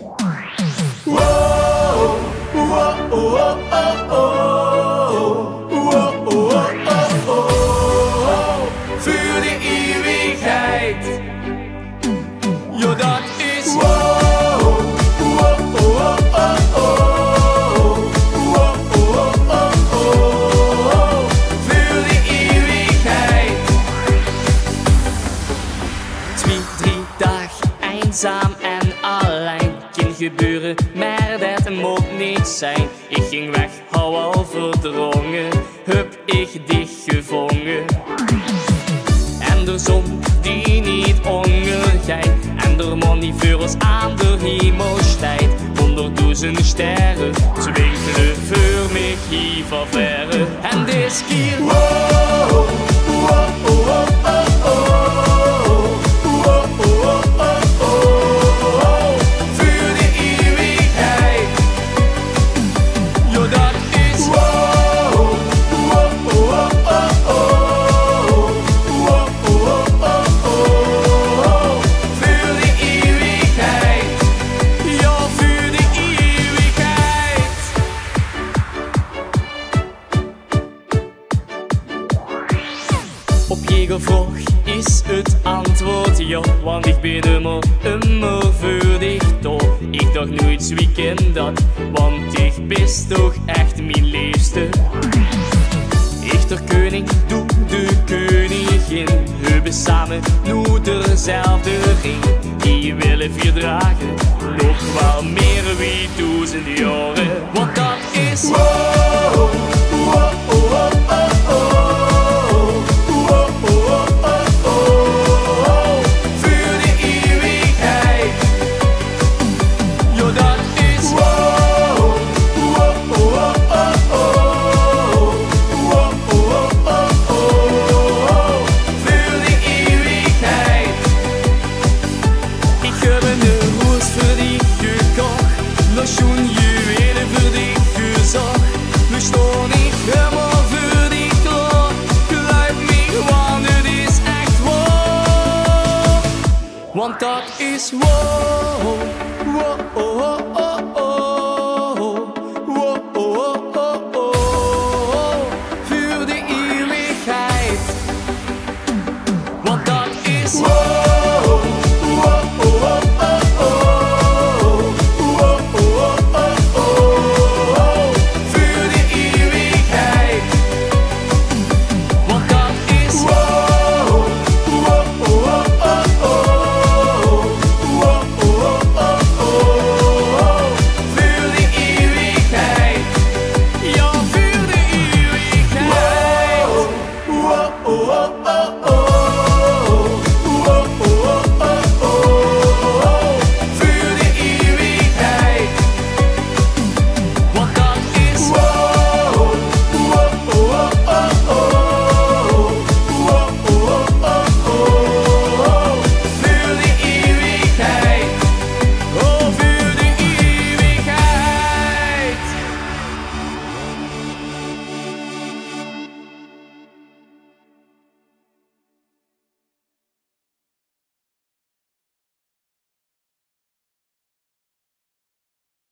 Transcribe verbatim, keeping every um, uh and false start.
Wow, wow, oh, oh, oh. Wow, oh, oh, oh. Für die Ewigkeit. Ja, dat is wow, wow, oh, oh, oh. Wow, oh, oh, oh. Für die Ewigkeit. Twee, drie dagen eenzaam en alleen. Kan gebeuren, maar dat moet niet zijn. Ik ging weg, hou al verdrongen. Heb ik dich gevangen. En de zon die niet ondergaat. En de man die voor ons aan de hemel stijgt. Honderdduizend sterren twinkelen voor mij hier van verre. En dit keer wow, wow, oh, oh, oh, oh. Wow, oh, oh, oh. Voor de eeuwigheid. Ja, dat is wow, wow, oh, oh, oh. Wow, oh, oh, oh. Voor de eeuwigheid. Ja, voor de eeuwigheid. Op je vraag is het antwoord ja, want ik ben immer, immer voor dich da. Ik dacht nooit wie ken dat, want ik bist toch echt mijn liefste. Ik de koning, doe de koningin. We hebben samen nu dezelfde ring. Die willen vier dragen, nog wel meer wie duizend jaar.